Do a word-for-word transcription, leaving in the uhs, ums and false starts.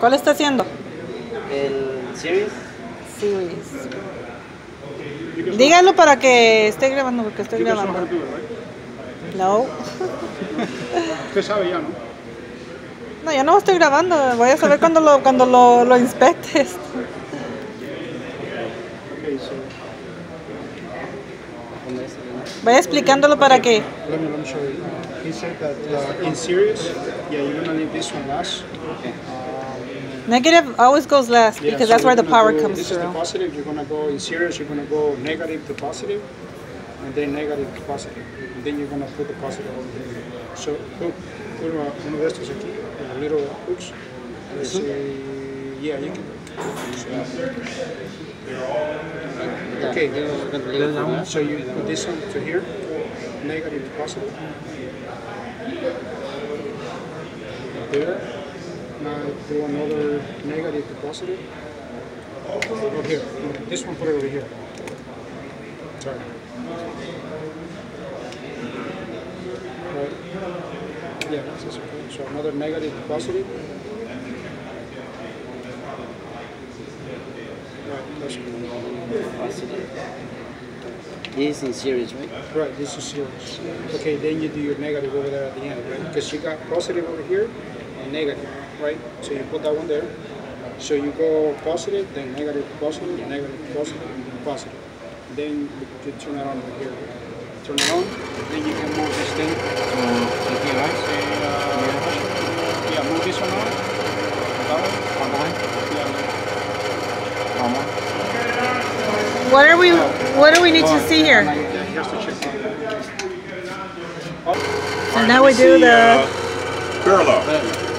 ¿Cuál está haciendo? El series. Series. Dígalo para que esté grabando, porque estoy grabando. No. Usted sabe ya, ¿no? No, yo no estoy grabando. Voy a saber cuando lo, cuando lo, lo inspectes. Okay, so Vaya explicándolo para que... let me, let me show you. He said that uh, in series, yeah, you're gonna leave this one last. Okay. Negative always goes last Yeah, because so that's where the you're gonna power go, comes this is the through. positive. You're gonna go in series. You're gonna go negative to positive, and then negative to positive. And then you're gonna put the positive over here. So hook, put uh, uno de estos aquí, the little hooks. Let's say, yeah, you can. Okay. So you put this one to here, negative to positive. There. Now do another negative to positive. Over here. This one put it over here. Sorry. Right. Yeah, that's okay. So another negative to positive. Right, that's good. This is in series, right? Right, this is yours. Okay, then you do your negative over there at the end, right? Because you got positive over here and negative, right? So you put that one there. So you go positive, then negative, positive, negative, positive, positive. Then you turn it on over here. Turn it on, then you can move this thing. Aquí, right? Yeah, move this one on. That one. Yeah. What are we? What do we need to see here? Yeah, here's the check. So now we do the. Parallel.